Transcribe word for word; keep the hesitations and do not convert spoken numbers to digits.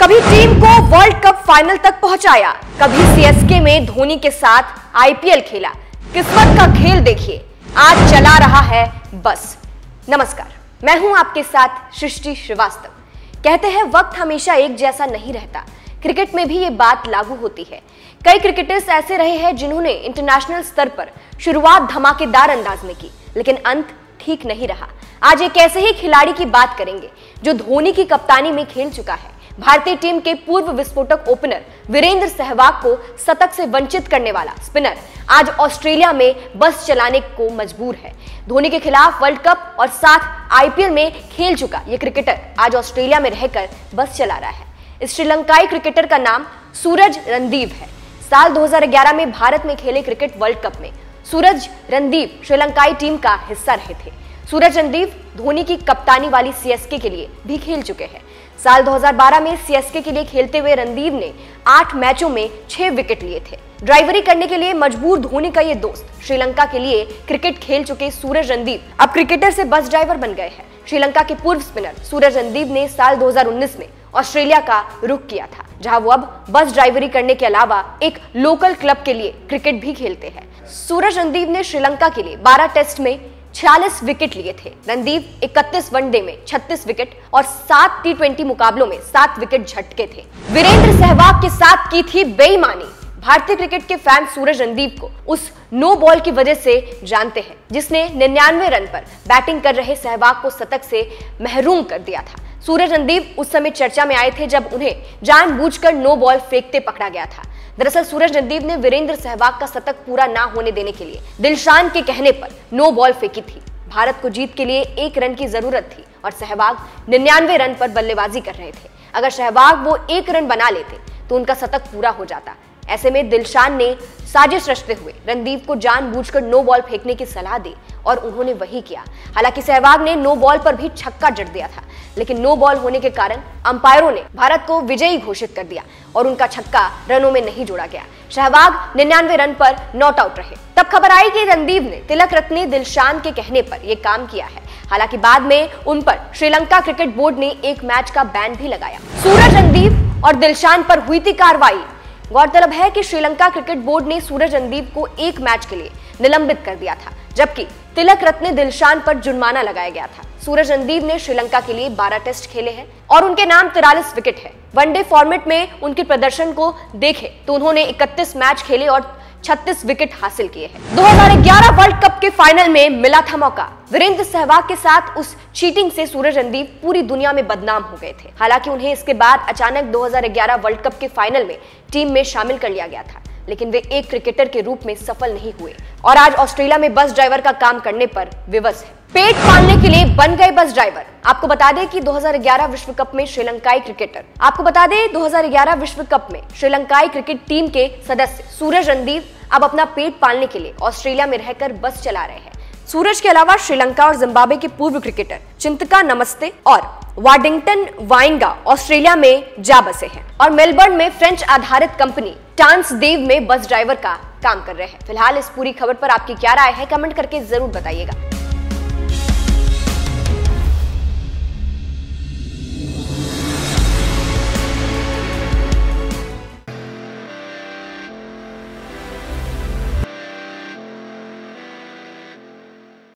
कभी टीम को world cup final तक पहुंचाया, कभी सीएसके में धोनी के साथ आईपीएल खेला। किस्मत का खेल देखिए, आज चला रहा है बस। नमस्कार, मैं हूं आपके साथ सृष्टि श्रीवास्तव। कहते हैं वक्त हमेशा एक जैसा नहीं रहता, क्रिकेट में भी ये बात लागू होती है। कई क्रिकेटर्स ऐसे रहे हैं जिन्होंने इंटरनेशनल स्तर पर शुरुआत धमाकेदार अंदाज में की, लेकिन अंत ठीक नहीं रहा। आज एक ऐसे ही खिलाड़ी की बात करेंगे जो धोनी की कप्तानी में खेल चुका है। भारतीय टीम के पूर्व विस्फोटक ओपनर वीरेंद्र सहवाग को शतक से वंचित करने वाला स्पिनर आज ऑस्ट्रेलिया में बस चलाने को मजबूर है। धोनी के खिलाफ वर्ल्ड कप और साथ आईपीएल में खेल चुका ये क्रिकेटर आज ऑस्ट्रेलिया में रहकर बस चला रहा है। इस श्रीलंकाई क्रिकेटर का नाम सूरज रणदीव है। साल दो हज़ार ग्यारह में भारत में खेले क्रिकेट वर्ल्ड कप में सूरज रणदीव श्रीलंकाई टीम का हिस्सा रहे थे। सूरज रणदीव धोनी की कप्तानी वाली सीएसके के लिए भी खेल चुके हैं। साल दो हज़ार बारह में सीएसके के लिए खेलते हुए रणदीव ने आठ मैचों में छह विकेट लिए थे। ड्राइवरी करने के लिए मजबूर धोनी का ये दोस्त श्रीलंका के लिए क्रिकेट खेल चुके सूरज रणदीव अब क्रिकेटर से बस ड्राइवर बन गए हैं। श्रीलंका के पूर्व स्पिनर सूरज रणदीव ने साल दो हज़ार उन्नीस में ऑस्ट्रेलिया का रुख किया था, जहां वो अब बस ड्राइवरी करने के अलावा एक लोकल क्लब के लिए क्रिकेट भी खेलते हैं। सूरज रणदीव ने श्रीलंका के लिए बारह टेस्ट में छियालीस विकेट लिए थे। रणदीव इकतीस वनडे में छत्तीस विकेट और सात टी ट्वेंटी मुकाबलों में सात विकेट झटके थे। वीरेंद्र सहवाग के साथ की थी बेईमानी। भारतीय क्रिकेट के फैन सूरज रणदीव को उस नो बॉल की वजह से जानते हैं जिसने निन्यानवे रन पर बैटिंग कर रहे सहवाग को शतक से महरूम कर दिया था। सूरज रणदीव उस समय चर्चा में आए थे जब उन्हें जानबूझकर नो बॉल फेंकते पकड़ा गया था। दरअसल सूरज रणदीव ने वीरेंद्र सहवाग का शतक पूरा ना होने देने के लिए दिलशान के कहने पर नो बॉल फेंकी थी। भारत को जीत के लिए एक रन की जरूरत थी और सहवाग निन्यानवे रन पर बल्लेबाजी कर रहे थे। अगर सहवाग वो एक रन बना लेते तो उनका शतक पूरा हो जाता। ऐसे में दिलशान ने साजिश रचते हुए रणदीव को जानबूझकर नो बॉल फेंकने की सलाह दी और उन्होंने वही किया। हालांकि सहवाग ने नो बॉल पर भी छक्का जड़ दिया था, लेकिन नो बॉल होने के कारण अंपायरों ने भारत को विजयी घोषित कर दिया और उनका छक्का रनों में नहीं जोड़ा गया। सहवाग निन्यानवे रन पर नॉट आउट रहे। तब खबर आई कि रणदीव ने तिलक रत्ने दिलशान के कहने पर यह काम किया है। हालांकि बाद में उन पर श्रीलंका क्रिकेट बोर्ड ने एक मैच का बैन भी लगाया। सूरज रणदीव और दिलशान पर हुई थी कार्रवाई। गौरतलब है कि श्रीलंका क्रिकेट बोर्ड ने सूरज रणदीव को एक मैच के लिए निलंबित कर दिया था, जबकि तिलक रत्ने दिलशान पर जुर्माना लगाया गया था। सूरज रणदीव ने श्रीलंका के लिए बारह टेस्ट खेले हैं और उनके नाम तिरालीस विकेट है। वनडे फॉर्मेट में उनके प्रदर्शन को देखें तो उन्होंने इकतीस मैच खेले और छत्तीस विकेट हासिल किए हैं। दो हज़ार ग्यारह वर्ल्ड कप के फाइनल में मिला था मौका। वीरेंद्र सहवाग के साथ उस चीटिंग से सूरज रणदीव पूरी दुनिया में बदनाम हो गए थे। हालांकि उन्हें इसके बाद अचानक दो हज़ार ग्यारह वर्ल्ड कप के फाइनल में टीम में शामिल कर लिया गया था, लेकिन वे एक क्रिकेटर के रूप में सफल नहीं हुए और आज ऑस्ट्रेलिया में बस ड्राइवर का काम करने पर विवश है। पेट पालने के लिए बन गए बस ड्राइवर। आपको बता दें कि दो हज़ार ग्यारह विश्व कप में श्रीलंकाई क्रिकेटर आपको बता दें दो हज़ार ग्यारह विश्व कप में श्रीलंकाई क्रिकेट टीम के सदस्य सूरज रणदीव अब अपना पेट पालने के लिए ऑस्ट्रेलिया में रहकर बस चला रहे हैं। सूरज के अलावा श्रीलंका और जिम्बाब्वे के पूर्व क्रिकेटर चिंतका नमस्ते और वाडिंगटन वाइंगा ऑस्ट्रेलिया में जा बसे हैं और मेलबर्न में फ्रेंच आधारित कंपनी ट्रांसदेव में बस ड्राइवर का काम कर रहे हैं। फिलहाल इस पूरी खबर पर आपकी क्या राय है, कमेंट करके जरूर बताइएगा।